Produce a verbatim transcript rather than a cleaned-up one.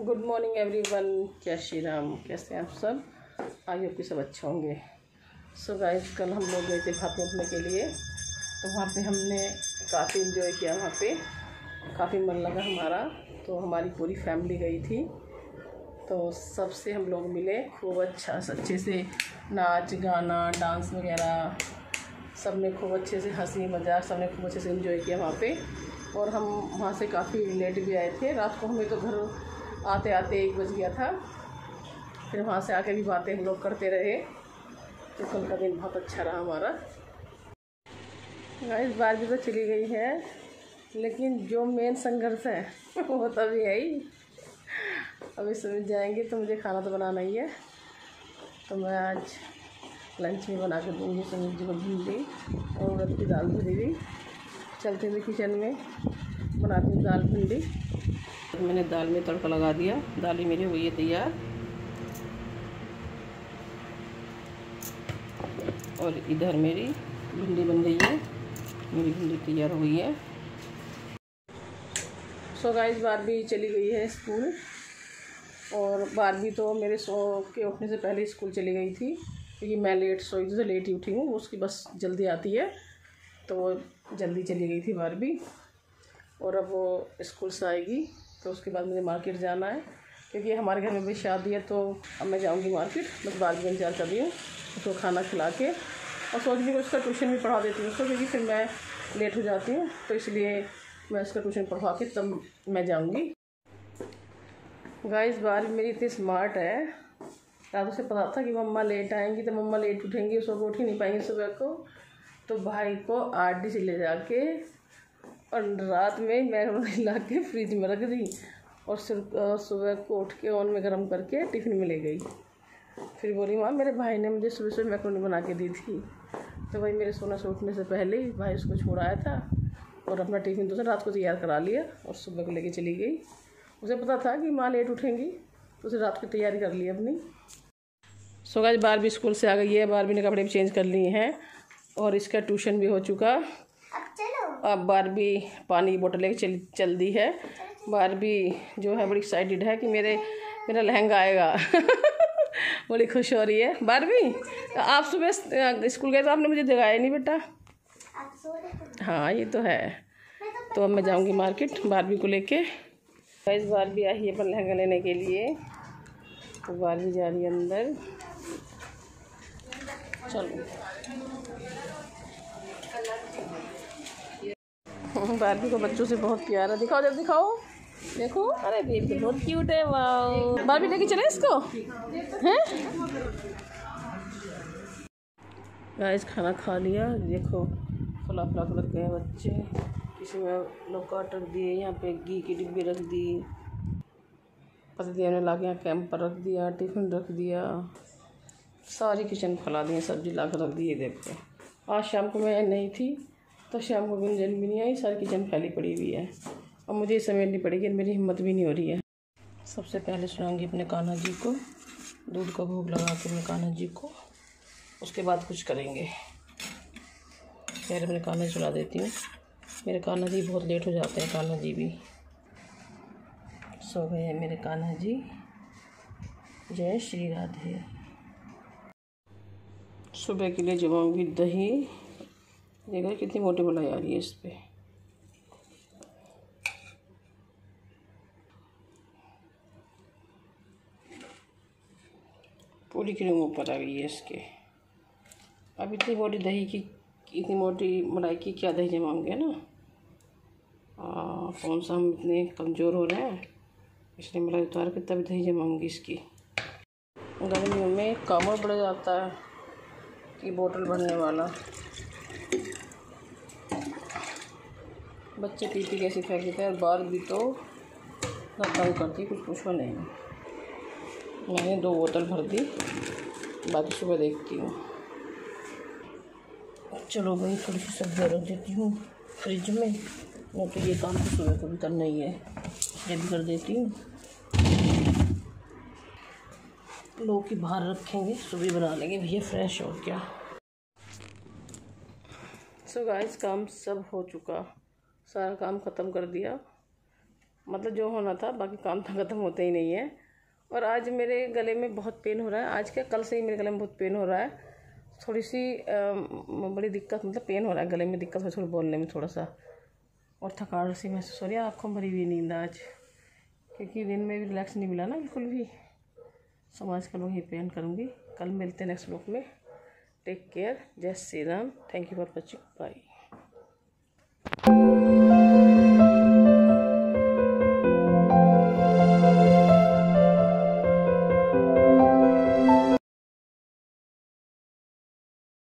Good morning everyone. जय श्री राम। कैसे हैं आप सब? आई होप कि सब अच्छे होंगे। सो गाइस, कल हम लोग गए थे भात रोपने के लिए, तो वहाँ पे हमने काफ़ी इन्जॉय किया। वहाँ पे काफ़ी मन लगा हमारा। तो हमारी पूरी फैमिली गई थी, तो सबसे हम लोग मिले। खूब अच्छा अच्छे से नाच गाना डांस वगैरह सब ने खूब अच्छे से हंसी मजाक सब ने खूब अच्छे से इन्जॉय किया वहाँ पे। और हम वहाँ से काफ़ी लेट भी आए थे। रात को हमें तो घर आते आते एक बज गया था। फिर वहाँ से आके भी बातें हम लोग करते रहे। तो कल का दिन बहुत अच्छा रहा हमारा। इस बार भी तो चली गई है, लेकिन जो मेन संघर्ष है वो तो अभी है ही। अभी समझ जाएंगे। तो मुझे खाना तो बनाना ही है, तो मैं आज लंच में बना कर दूँगी सुनील जी को भिंडी और उड़द की दाल भरी हुई। चलते हुए किचन में बनाती हूँ दाल भिंडी। मैंने दाल में तड़का लगा दिया। दाल ही मेरी हुई है तैयार, और इधर मेरी भिंडी बन गई है। मेरी भिंडी तैयार हुई है। सो गाइस, बारबी चली गई है स्कूल, और बारबी तो मेरे सो के उठने से पहले स्कूल चली गई थी, क्योंकि मैं लेट सोई थी तो लेट ही उठी हूँ। उसकी बस जल्दी आती है, तो वो जल्दी चली गई थी बारबी। और अब वो स्कूल से आएगी तो उसके बाद मुझे मार्केट जाना है, क्योंकि हमारे घर में भी शादी है। तो अब मैं जाऊंगी मार्केट। बस बारबी का इंतजार कर रही हूँ, उसको खाना खिला के, और सोच रही हूँ उसका ट्यूशन भी पढ़ा देती हूँ उसको, क्योंकि फिर मैं लेट हो जाती हूँ। तो इसलिए मैं उसका ट्यूशन पढ़वा के तब मैं जाऊँगी। गाइस, बारबी मेरी इतनी स्मार्ट है। रात से पता था कि मम्मा लेट आएंगी, तो मम्मा लेट उठेंगी, सुबह उठ ही नहीं पाएंगी सुबह को। तो भाई को आरडी से ले जाके और रात में मैक्रोनी ला के फ्रिज में रख दी, और सुबह को उठ के ओवन में गर्म करके टिफ़िन में ले गई। फिर बोली, माँ मेरे भाई ने मुझे सुबह सुबह मैक्रोनी बना के दी थी। तो भाई मेरे सोने से उठने से पहले ही भाई उसको छोड़ आया था, और अपना टिफ़िन तो रात को तैयार करा लिया और सुबह को लेके चली गई। उसे पता था कि माँ लेट उठेंगी, तो उसे रात की तैयारी कर ली अपनी। सो गाइस, बारबी स्कूल से आ गई है। बारबी ने कपड़े भी चेंज कर लिए हैं, और इसका ट्यूशन भी हो चुका। अब बारबी पानी की बोतल लेके चल चल दी है। बारबी जो है बड़ी एक्साइटेड है कि मेरे मेरा लहंगा आएगा। बड़ी खुश हो रही है बारबी। आप सुबह स्कूल गए तो आपने मुझे जगाया नहीं बेटा। हाँ, ये तो है। तो अब मैं जाऊंगी मार्केट बारबी को लेके। गाइस, बारबी आई है अपना लहंगा लेने के लिए। तो बारबी जा रही है अंदर। चलो, बारबी को बच्चों से बहुत प्यार है। दिखाओ जब दिखाओ, देखो। अरे बेबी बहुत क्यूट है। वाह, बारबी लेके चले इसको हैं। गाइस, खाना खा लिया। देखो फला फला रख गए बच्चे। किसी में लोकाट रख दिए, यहाँ पे घी की डिब्बी रख दी, पतिदेव ने ला के यहाँ कैंप पर रख दिया, टिफ़िन रख दिया, सारी किचन फैला दी, सब्जी ला कर रख दी। देखो आज शाम को मैं नहीं थी, तो शाम को गुंजन भी नहीं आई। सारी किचन फैली पड़ी हुई है, और मुझे समेटनी पड़ेगी। मेरी हिम्मत भी नहीं हो रही है। सबसे पहले सुनाऊंगी अपने कान्हा जी को, दूध का भोग लगा के अपने कान्हा जी को, उसके बाद कुछ करेंगे। पहले अपने कान्हा जी सुना देती हूँ। मेरे कान्हा जी बहुत लेट हो जाते हैं। कान्हा जी भी सो गए हैं मेरे कान्हा जी। जय श्री राधे। सुबह के लिए जमाऊंगी दही। देखो कितनी मोटी मलाई आ रही है इस पे। पूरी क्रीम ऊपर आ गई है इसके। अब इतनी मोटी दही की, इतनी मोटी मलाई की क्या दही जमाऊंगे ना। आ, कौन सा हम इतने कमज़ोर हो रहे हैं, इसलिए मलाई उतार के तभी दही जमाऊंगी इसकी। गर्मियों में कामड़ बढ़ जाता है कि बोतल भरने वाला। बच्चे पी पी कैसे फेंक देते हैं। बारबी तो तंग करती, कुछ पूछो नहीं। मैंने दो बोतल भर दी, बाकी सुबह देखती हूँ। चलो भाई, थोड़ी सी सब्जियाँ रख देती हूँ फ्रिज में, नहीं तो ये काम तो सुबह को भी करना ही है। ये भी कर देती हूँ। लोग की बाहर रखेंगे, सुबह बना लेंगे भैया फ्रेश हो क्या। सो गाइस, काम सब हो चुका, सारा काम ख़त्म कर दिया। मतलब जो होना था, बाकी काम तो ख़त्म होते ही नहीं है। और आज मेरे गले में बहुत पेन हो रहा है, आज क्या कल से ही मेरे गले में बहुत पेन हो रहा है, थोड़ी सी आ, बड़ी दिक्कत, मतलब पेन हो रहा है गले में, दिक्कत हो थोड़ी बोलने में थोड़ा सा, और थकावट सी महसूस हो रही है, आँखों भरी हुई नींद आज, क्योंकि दिन में भी रिलैक्स नहीं मिला ना बिल्कुल भी। समाज का लोग ही पेन करूँगी। कल मिलते हैं नेक्स्ट ब्लॉग में। टेक केयर, जय Shri Ram, thank you for watching, bye.